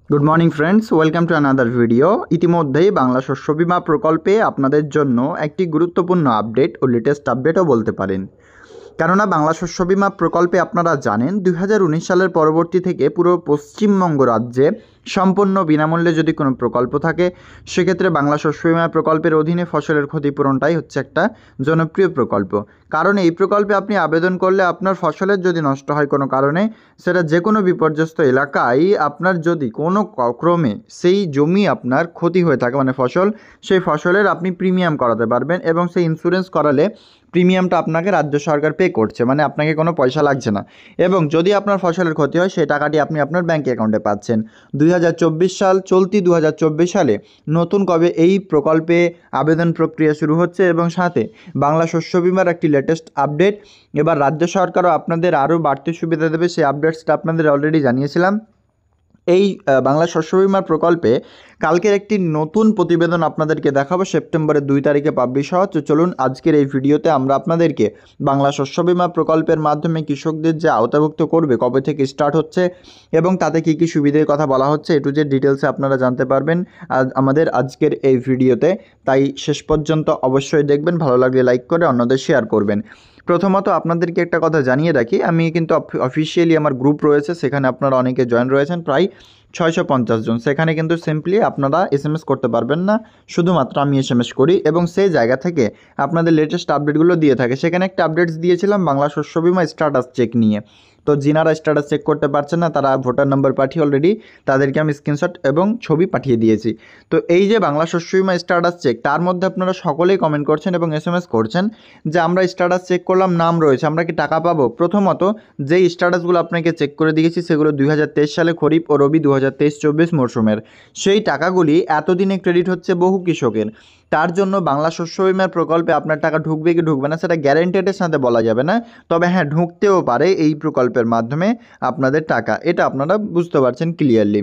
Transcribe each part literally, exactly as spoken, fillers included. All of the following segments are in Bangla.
Good morning friends, welcome to another video. ইতিমধ্যেই বাংলা শস্য বীমা প্রকল্পে আপনাদের জন্য একটি গুরুত্বপূর্ণ আপডেট ও লেটেস্ট আপডেটও বলতে পারেন। কেননা বাংলা শস্য বীমা প্রকল্পে আপনারা জানেন দুই হাজার উনিশ সালের পরবর্তী থেকে পুরো পশ্চিমবঙ্গ রাজ্যে সম্পূর্ণ বিনামূল্যে যদি কোনো প্রকল্প থাকে, সেক্ষেত্রে বাংলা শস্য বীমা প্রকল্পের অধীনে ফসলের ক্ষতিপূরণটাই হচ্ছে একটা জনপ্রিয় প্রকল্প। কারণ এই প্রকল্পে আপনি আবেদন করলে আপনার ফসলের যদি নষ্ট হয় কোনো কারণে, সেটা যে কোনো বিপর্যস্ত এলাকায় আপনার যদি কোনো ক্রমে সেই জমি আপনার ক্ষতি হয়ে থাকে, মানে ফসল, সেই ফসলের আপনি প্রিমিয়াম করাতে পারবেন এবং সেই ইন্স্যুরেন্স করালে প্রিমিয়ামটা আপনাকে রাজ্য সরকার পে করছে, মানে আপনাকে কোনো পয়সা লাগছে না। এবং যদি আপনার ফসলের ক্ষতি হয়, সেই টাকাটি আপনি আপনার ব্যাঙ্ক অ্যাকাউন্টে পাচ্ছেন। দুই হাজার চব্বিশ সাল চলতি দু হাজার চব্বিশ সালে নতুন কবে এই প্রকল্পে আবেদন প্রক্রিয়া শুরু হচ্ছে এবং সাথে বাংলা শস্য বীমার একটি লেটেস্ট আপডেট। এবার রাজ্য সরকারও আপনাদের আরও বাড়তি সুবিধা দেবে, সেই আপডেটসটা আপনাদের অলরেডি জানিয়েছিলাম। এই বাংলা শস্য বীমা প্রকল্পে কালকের একটি নতুন প্রতিবেদন আপনাদেরকে দেখাবো, সেপ্টেম্বরের দুই তারিখে পাবলিশ হওয়া। তো চলুন আজকের এই ভিডিওতে আমরা আপনাদেরকে বাংলা শস্য বীমা প্রকল্পের মাধ্যমে কৃষকদের যে আওতাভুক্ত করবে, কবে থেকে স্টার্ট হচ্ছে এবং তাতে কী কী সুবিধের কথা বলা হচ্ছে, এটু যে ডিটেলসে আপনারা জানতে পারবেন আমাদের আজকের এই ভিডিওতে। তাই শেষ পর্যন্ত অবশ্যই দেখবেন, ভালো লাগলে লাইক করে অন্যদের শেয়ার করবেন। প্রথমত আপনাদেরকে একটা কথা জানিয়ে রাখি, আমি কিন্তু অফিসিয়ালি আমার গ্রুপ রয়েছে, সেখানে আপনারা অনেকে জয়েন রয়েছেন, প্রায় ছয়শো পঞ্চাশ জন। সেখানে কিন্তু সিম্পলি আপনারা এস এম এস করতে পারবেন না, শুধুমাত্র আমি এস এম এস করি এবং সেই জায়গা থেকে আপনাদের লেটেস্ট আপডেটগুলো দিয়ে থাকে। সেখানে একটা আপডেটস দিয়েছিলাম বাংলা শস্য বীমা স্ট্যাটাস চেক নিয়ে। তো যিনারা স্ট্যাটাস চেক করতে পারছেন না, তারা ভোটার নাম্বার পাঠিয়ে অলরেডি তাদেরকে আমি স্ক্রিনশট এবং ছবি পাঠিয়ে দিয়েছি। তো এই যে বাংলা শস্য বীমা স্ট্যাটাস চেক, তার মধ্যে আপনারা সকলেই কমেন্ট করছেন এবং এস এম এস করছেন যে আমরা স্ট্যাটাস চেক করলাম, নাম রয়েছে, আমরা কি টাকা পাবো? প্রথমত যেই স্ট্যাটাসগুলো আপনাকে চেক করে দিয়েছি সেগুলো দুই হাজার তেইশ সালে খরিফ ও রবি দু হাজার তেইশ চব্বিশ মরশুমের। সেই টাকাগুলি এতদিনে ক্রেডিট হচ্ছে বহু কৃষকের। তার জন্য বাংলা শস্য বীমার প্রকল্পে আপনার টাকা ঢুকবে কি ঢুকবে না সেটা গ্যারেন্টেডের সাথে বলা যাবে না, তবে হ্যাঁ ঢুকতেও পারে এই প্রকল্পের মাধ্যমে আপনাদের টাকা, এটা আপনারা বুঝতে পারছেন ক্লিয়ারলি।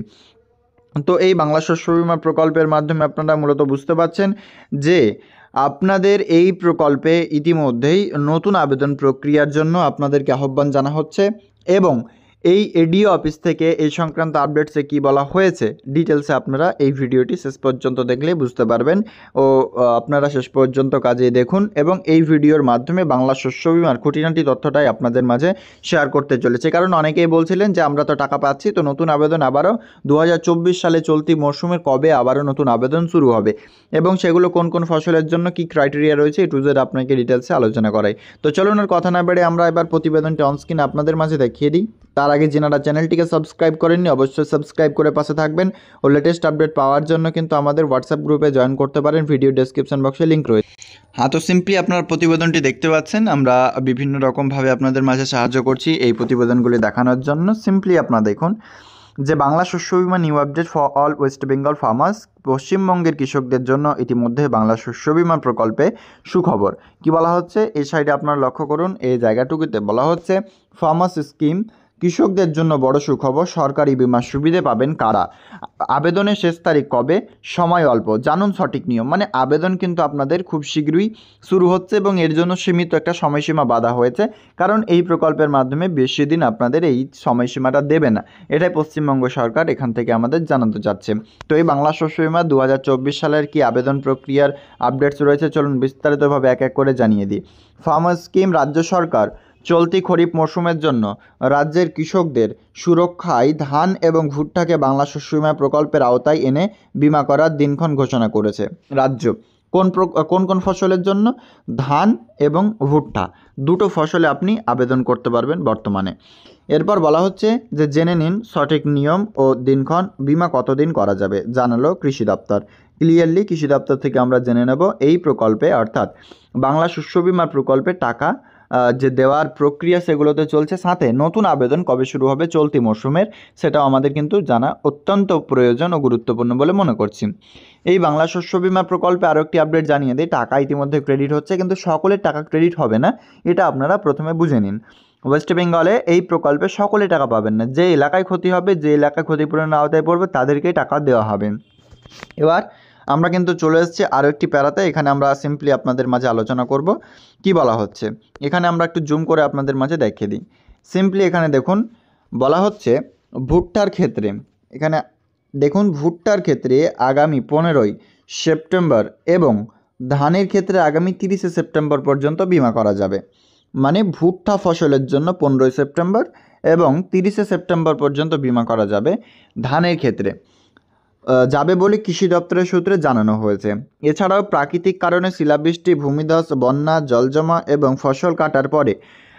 তো এই বাংলা শস্য বীমা প্রকল্পের মাধ্যমে আপনারা মূলত বুঝতে পারছেন যে আপনাদের এই প্রকল্পে ইতিমধ্যেই নতুন আবেদন প্রক্রিয়ার জন্য আপনাদেরকে আহ্বান জানা হচ্ছে এবং এই এডিও অফিস থেকে এই সংক্রান্ত আপডেটসে কী বলা হয়েছে ডিটেলসে আপনারা এই ভিডিওটি শেষ পর্যন্ত দেখলে বুঝতে পারবেন ও আপনারা শেষ পর্যন্ত কাজে দেখুন এবং এই ভিডিওর মাধ্যমে বাংলা শস্য বীমার খুঁটিনাটি তথ্যটাই আপনাদের মাঝে শেয়ার করতে চলেছে। কারণ অনেকেই বলছিলেন যে আমরা তো টাকা পাচ্ছি, তো নতুন আবেদন আবারও দু হাজার চব্বিশ সালে চলতি মরশুমের কবে আবারও নতুন আবেদন শুরু হবে এবং সেগুলো কোন কোন ফসলের জন্য কী ক্রাইটেরিয়া রয়েছে এই টু জেড আপনাকে ডিটেলসে আলোচনা করাই। তো চলুন আর কথা না বেড়ে আমরা এবার প্রতিবেদনটি অনস্ক্রিন আপনাদের মাঝে দেখিয়ে দিই। তার আগে যারা চ্যানেলটিকে সাবস্ক্রাইব করেননি অবশ্যই সাবস্ক্রাইব করে পাশে থাকবেন ও লেটেস্ট আপডেট পাওয়ার জন্য কিন্তু আমাদের হোয়াটসঅ্যাপ গ্রুপে জয়েন করতে পারেন, ভিডিও ডেসক্রিপশন বক্সে লিঙ্ক রয়েছে। হ্যাঁ, তো সিম্পলি আপনার প্রতিবেদনটি দেখতে পাচ্ছেন, আমরা বিভিন্ন রকমভাবে আপনাদের মাঝে সাহায্য করছি এই প্রতিবেদনগুলি দেখানোর জন্য। সিম্পলি আপনারা দেখুন যে বাংলা শস্য বীমা new update for all West Bengal farmers, পশ্চিমবঙ্গের কৃষকদের জন্য ইতিমধ্যে বাংলা শস্য বীমা প্রকল্পে সুখবর। কি বলা হচ্ছে এই সাইডে আপনারা লক্ষ্য করুন, এই জায়গাটুকুতে বলা হচ্ছে ফার্মার্স স্কিম, কৃষকদের জন্য বড় সুখবর, সরকারি বীমার সুবিধে পাবেন কারা, আবেদনের শেষ তারিখ কবে, সময় অল্প, জানুন সঠিক নিয়ম। মানে আবেদন কিন্তু আপনাদের খুব শীঘ্রই শুরু হচ্ছে এবং এর জন্য সীমিত একটা সময়সীমা বাঁধা হয়েছে, কারণ এই প্রকল্পের মাধ্যমে বেশি দিন আপনাদের এই সময়সীমাটা দেবে না, এটাই পশ্চিমবঙ্গ সরকার এখান থেকে আমাদের জানাতে চাচ্ছে। তো এই বাংলা শস্য বীমা দু হাজার চব্বিশ সালের কি আবেদন প্রক্রিয়ার আপডেটস রয়েছে চলুন বিস্তারিতভাবে এক এক করে জানিয়ে দিই। ফার্মার স্কিম, রাজ্য সরকার চলতি খরিফ মরশুমের জন্য রাজ্যের কৃষকদের সুরক্ষায় ধান এবং ভুট্টাকে বাংলা শস্য বীমা প্রকল্পের আওতায় এনে বিমা করার দিনক্ষণ ঘোষণা করেছে রাজ্য। কোন কোন কোন ফসলের জন্য? ধান এবং ভুট্টা, দুটো ফসলে আপনি আবেদন করতে পারবেন বর্তমানে। এরপর বলা হচ্ছে যে জেনে নিন সঠিক নিয়ম ও দিনক্ষণ, বিমা কতদিন করা যাবে জানালো কৃষি দপ্তর। ক্লিয়ারলি কৃষি দপ্তর থেকে আমরা জেনে নেব এই প্রকল্পে অর্থাৎ বাংলা শস্য বীমা প্রকল্পে টাকা যে দেওয়ার প্রক্রিয়া সেগুলোতে চলছে, সাথে নতুন আবেদন কবে শুরু হবে চলতি মরশুমের সেটাও আমাদের কিন্তু জানা অত্যন্ত প্রয়োজন ও গুরুত্বপূর্ণ বলে মনে করছি। এই বাংলা শস্য বীমা প্রকল্পে আরও একটি আপডেট জানিয়ে দিই, টাকা ইতিমধ্যে ক্রেডিট হচ্ছে কিন্তু সকলের টাকা ক্রেডিট হবে না, এটা আপনারা প্রথমে বুঝে নিন। ওয়েস্ট বেঙ্গলে এই প্রকল্পে সকলে টাকা পাবেন না, যে এলাকায় ক্ষতি হবে, যে এলাকায় ক্ষতিপূরণের আওতায় পড়বে তাদেরকেই টাকা দেওয়া হবে। এবার আমরা কিন্তু চলে এসেছি আরও একটি প্যারাতে, এখানে আমরা সিম্পলি আপনাদের মাঝে আলোচনা করব কি বলা হচ্ছে। এখানে আমরা একটু জুম করে আপনাদের মাঝে দেখিয়ে দিই। সিম্পলি এখানে দেখুন বলা হচ্ছে ভুট্টার ক্ষেত্রে, এখানে দেখুন ভুট্টার ক্ষেত্রে আগামী পনেরোই সেপ্টেম্বর এবং ধানের ক্ষেত্রে আগামী তিরিশে সেপ্টেম্বর পর্যন্ত বিমা করা যাবে। মানে ভুট্টা ফসলের জন্য পনেরোই সেপ্টেম্বর এবং তিরিশে সেপ্টেম্বর পর্যন্ত বিমা করা যাবে। ধানের ক্ষেত্রে যাবে বলে কৃষি দপ্তরের সূত্রে জানানো হয়েছে। এছাড়াও প্রাকৃতিক কারণে শিলাবৃষ্টি, ভূমিধস, বন্যা, জলজমা এবং ফসল কাটার পরে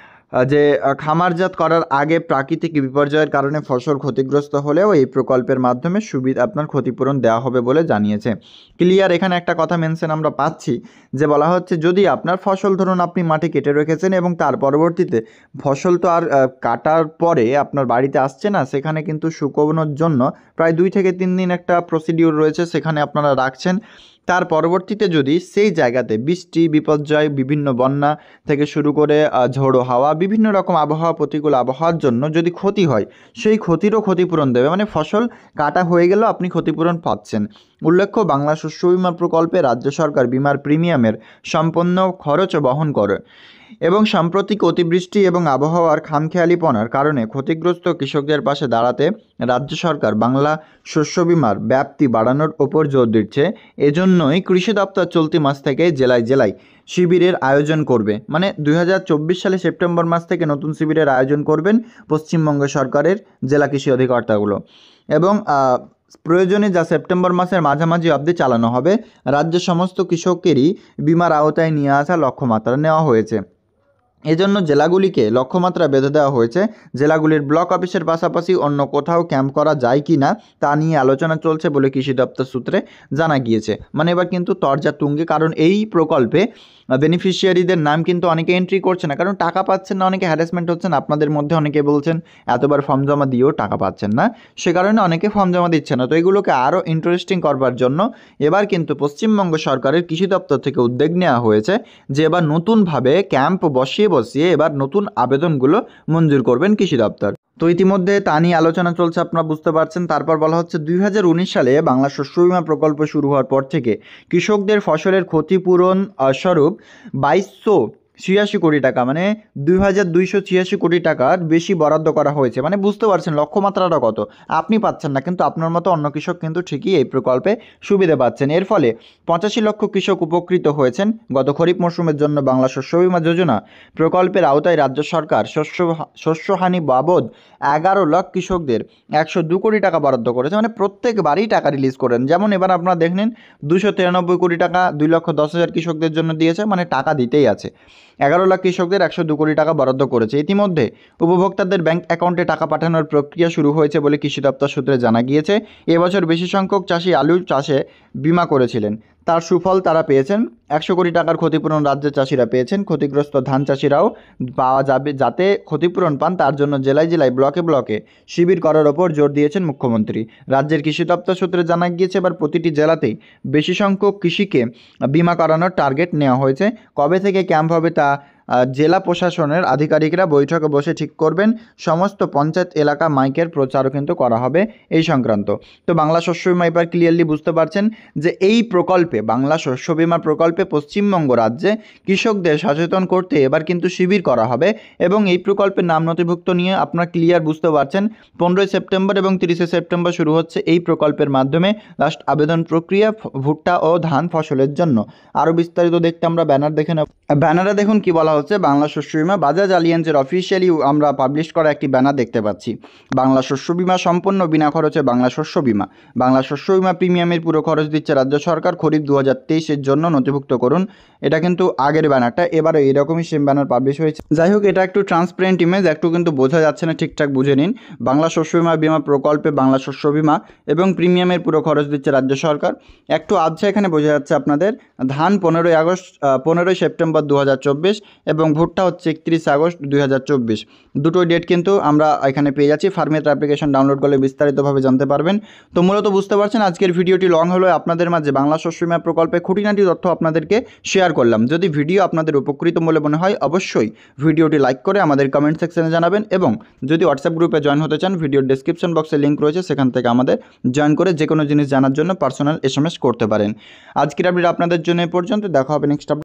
যে খামারজাত করার আগে প্রাকৃতিক বিপর্যয়ের কারণে ফসল ক্ষতিগ্রস্ত হলেও এই প্রকল্পের মাধ্যমে সুবিধা আপনার ক্ষতিপূরণ দেওয়া হবে বলে জানিয়েছে। ক্লিয়ার, এখানে একটা কথা মেনশন আমরা পাচ্ছি যে বলা হচ্ছে যদি আপনার ফসল ধরুন আপনি মাটি কেটে রেখেছেন এবং তার পরবর্তীতে ফসল তো আর কাটার পরে আপনার বাড়িতে আসছে না, সেখানে কিন্তু শুকোনোর জন্য প্রায় দুই থেকে তিন দিন একটা প্রসিডিউর রয়েছে, সেখানে আপনারা রাখছেন। তার পরবর্তীতে যদি সেই জায়গাতে বৃষ্টি, বিপর্যয়, বিভিন্ন বন্যা থেকে শুরু করে ঝোড়ো হাওয়া, বিভিন্ন রকম আবহাওয়া, প্রতিকূল আবহাওয়ার জন্য যদি ক্ষতি হয়, সেই ক্ষতিরও ক্ষতিপূরণ দেবে। মানে ফসল কাটা হয়ে গেলেও আপনি ক্ষতিপূরণ পাচ্ছেন। উল্লেখ্য, বাংলা শস্য বিমা প্রকল্পে রাজ্য সরকার বিমার প্রিমিয়ামের সম্পূর্ণ খরচ বহন করে এবং সাম্প্রতিক অতিবৃষ্টি এবং আবহাওয়ার খামখেয়ালিপনার কারণে ক্ষতিগ্রস্ত কৃষকদের পাশে দাঁড়াতে রাজ্য সরকার বাংলা শস্য বিমার ব্যাপ্তি বাড়ানোর ওপর জোর দিচ্ছে। এজন্যই কৃষি দপ্তর চলতি মাস থেকে জেলায় জেলায় শিবিরের আয়োজন করবে। মানে দুই হাজার চব্বিশ সালে সেপ্টেম্বর মাস থেকে নতুন শিবিরের আয়োজন করবেন পশ্চিমবঙ্গ সরকারের জেলা কৃষি অধিকর্তাগুলো এবং প্রয়োজনে যা সেপ্টেম্বর মাসের মাঝামাঝি অবধি চালানো হবে। রাজ্যের সমস্ত কৃষকেরই বিমার আওতায় নিয়ে আসা লক্ষ্যমাত্রা নেওয়া হয়েছে। এজন্য জেলাগুলিকে লক্ষ্যমাত্রা বেঁধে দেওয়া হয়েছে। জেলাগুলির ব্লক অফিসের পাশাপাশি অন্য কোথাও ক্যাম্প করা যায় কি না তা নিয়ে আলোচনা চলছে বলে কৃষি দপ্তর সূত্রে জানা গিয়েছে। মানে এবার কিন্তু তরজা তুঙ্গে, কারণ এই প্রকল্পে বেনিফিশিয়ারিদের নাম কিন্তু অনেকে এন্ট্রি করছে না, কারণ টাকা পাচ্ছেন না, অনেকে হ্যারাসমেন্ট হচ্ছেন। আপনাদের মধ্যে অনেকে বলছেন এতবার ফর্ম জমা দিয়েও টাকা পাচ্ছেন না, সে কারণে অনেকে ফর্ম জমা দিচ্ছে না। তো এগুলোকে আরও ইন্টারেস্টিং করবার জন্য এবার কিন্তু পশ্চিমবঙ্গ সরকারের কৃষি দপ্তর থেকে উদ্যোগ নেওয়া হয়েছে যে এবার নতুনভাবে ক্যাম্প বসিয়ে বসিয়ে এবার নতুন আবেদনগুলো মঞ্জুর করবেন কৃষি দপ্তর। তো ইতিমধ্যে তা নিয়ে আলোচনা চলছে, আপনারা বুঝতে পারছেন। তারপর বলা হচ্ছে দুই হাজার উনিশ সালে বাংলা শস্য বিমা প্রকল্প শুরু হওয়ার পর থেকে কৃষকদের ফসলের ক্ষতিপূরণ স্বরূপ বাইশশো ছিয়াশি কোটি টাকা, মানে দুই হাজার দুইশো ছিয়াশি কোটি টাকার বেশি বরাদ্দ করা হয়েছে। মানে বুঝতে পারছেন লক্ষ্যমাত্রাটা কত। আপনি পাচ্ছেন না, কিন্তু আপনার মতো অন্য কৃষক কিন্তু ঠিকই এই প্রকল্পে সুবিধা পাচ্ছেন। এর ফলে পঁচাশি লক্ষ কৃষক উপকৃত হয়েছেন। গত খরিফ মৌসুমের জন্য বাংলা শস্য বিমা যোজনা প্রকল্পের আওতায় রাজ্য সরকার শস্য শস্যহানি বাবদ এগারো লাখ কৃষকদের একশো দু কোটি টাকা বরাদ্দ করেছে। মানে প্রত্যেকবারই টাকা রিলিজ করেন। যেমন এবার আপনারা দেখলেন দুশো তিরানব্বই কোটি টাকা দুই লক্ষ দশ হাজার কৃষকদের জন্য দিয়েছে, মানে টাকা দিতেই আছে। এগারো লাখ কৃষকদের একশো দু কোটি টাকা বরাদ্দ করেছে। ইতিমধ্যে উপভোক্তাদের ব্যাংক অ্যাকাউন্টে টাকা পাঠানোর প্রক্রিয়া শুরু হয়েছে বলে কৃষি দপ্তর সূত্রে জানা গিয়েছে। এবছর বেশি সংখ্যক চাষি আলু চাষে বিমা করেছিলেন, তার সুফল তারা পেয়েছেন। একশো কোটি টাকার ক্ষতিপূরণ রাজ্যের চাষিরা পেয়েছেন। ক্ষতিগ্রস্ত ধান চাষিরাও পাওয়া যাবে। যাতে ক্ষতিপূরণ পান তার জন্য জেলায় জেলায় ব্লকে ব্লকে শিবির করার ওপর জোর দিয়েছেন মুখ্যমন্ত্রী। রাজ্যের কৃষি দপ্তর সূত্রে জানা গিয়েছে এবার প্রতিটি জেলাতেই বেশি সংখ্যক কৃষিকে বিমা করানোর টার্গেট নেওয়া হয়েছে। কবে থেকে ক্যাম্প হবে তা জেলা প্রশাসনের আধিকারিকরা বৈঠকে বসে ঠিক করবেন। সমস্ত পঞ্চায়েত এলাকা মাইকের প্রচারও কিন্তু করা হবে এই সংক্রান্ত। তো বাংলা শস্য বিমা এবার ক্লিয়ারলি বুঝতে পারছেন যে এই প্রকল্পে বাংলা শস্য বিমা প্রকল্পে পশ্চিমবঙ্গ রাজ্যে কৃষকদের সচেতন করতে এবার কিন্তু শিবির করা হবে এবং এই প্রকল্পের নাম নথিভুক্ত নিয়ে আপনারা ক্লিয়ার বুঝতে পারছেন। পনেরোই সেপ্টেম্বর এবং তিরিশে সেপ্টেম্বর শুরু হচ্ছে এই প্রকল্পের মাধ্যমে লাস্ট আবেদন প্রক্রিয়া ভুট্টা ও ধান ফসলের জন্য। আরও বিস্তারিত দেখতে আমরা ব্যানার দেখে নেব। ব্যানারে দেখুন কি বলা হচ্ছে, বাংলা শস্য বিমা বাজাজ আলিয়ান্সের অফিসিয়ালি আমরা পাবলিশ করা একটি ব্যানার দেখতে পাচ্ছি। বাংলা শস্য বিমা সম্পূর্ণ বিনা খরচে বাংলা শস্য বিমা। বাংলা শস্য বিমা প্রিমিয়ামের পুরো খরচ দিচ্ছে রাজ্য সরকার। খরিফ দু হাজার তেইশের জন্য নথিভুক্ত করুন। এটা কিন্তু আগের ব্যানারটা, এবারও এরকমই সেম ব্যানার পাবলিশ হয়েছে। যাই হোক, এটা একটু ট্রান্সপারেন্ট ইমেজ, একটু কিন্তু বোঝা যাচ্ছে না, ঠিকঠাক বুঝে নিন। বাংলা শস্য বিমা বিমা প্রকল্পে বাংলা শস্য বিমা এবং প্রিমিয়ামের পুরো খরচ দিচ্ছে রাজ্য সরকার। একটু আবছা এখানে বোঝা যাচ্ছে আপনাদের। ধান পনেরোই আগস্ট পনেরোই সেপ্টেম্বর দু হাজার চব্বিশ এবং ভুট্টা হচ্ছে একত্রিশ আগস্ট দুই হাজার চব্বিশ। দুটো ডেট কিন্তু আমরা এখানে পেয়ে যাচ্ছি। ফার্মেট অ্যাপ্লিকেশন ডাউনলোড করলে বিস্তারিতভাবে জানতে পারবেন। তো মূলত বুঝতে পারছেন আজকের ভিডিওটি লং হলো, আপনাদের মাঝে বাংলা শস্য বিমা প্রকল্পে খুঁটিনাটি তথ্য আপনাদেরকে শেয়ার করলাম। যদি ভিডিও আপনাদের উপকৃত বলে মনে হয় অবশ্যই ভিডিওটি লাইক করে আমাদের কমেন্ট সেকশনে জানাবেন এবং যদি হোয়াটসঅ্যাপ গ্রুপে জয়েন হতে চান ভিডিওর ডেসক্রিপশন বক্সে লিঙ্ক রয়েছে, সেখান থেকে আমাদের জয়েন করে যে কোনো জিনিস জানার জন্য পার্সোনাল এস এম এস করতে পারেন। আজকের আপডেট আপনাদের জন্য এ পর্যন্ত। দেখা হবে নেক্সট আপডেট।